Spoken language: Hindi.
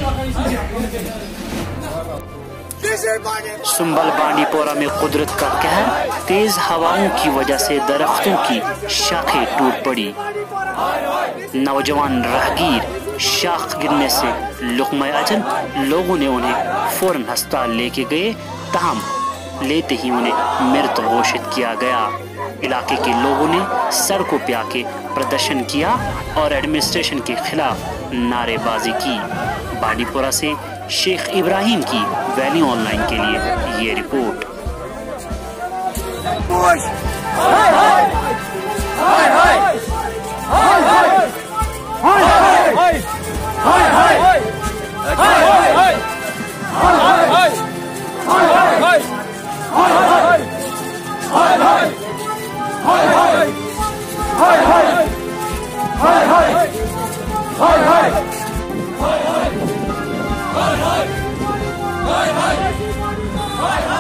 सुंबल बांडीपोरा में कुदरत का कहर, तेज हवाओं की वजह से दरख्तों की शाखें टूट पड़ी। नौजवान राहगीर शाख गिरने से लुक़्मा अजल, लोगों ने उन्हें फौरन अस्पताल लेके गए, ताहम लेते ही उन्हें मृत घोषित किया गया। इलाके के लोगों ने सड़कों पे आके प्रदर्शन किया और एडमिनिस्ट्रेशन के खिलाफ नारेबाजी की। बांडीपोरा से शेख इब्राहिम की वैली ऑनलाइन के लिए ये रिपोर्ट। Hi, hi!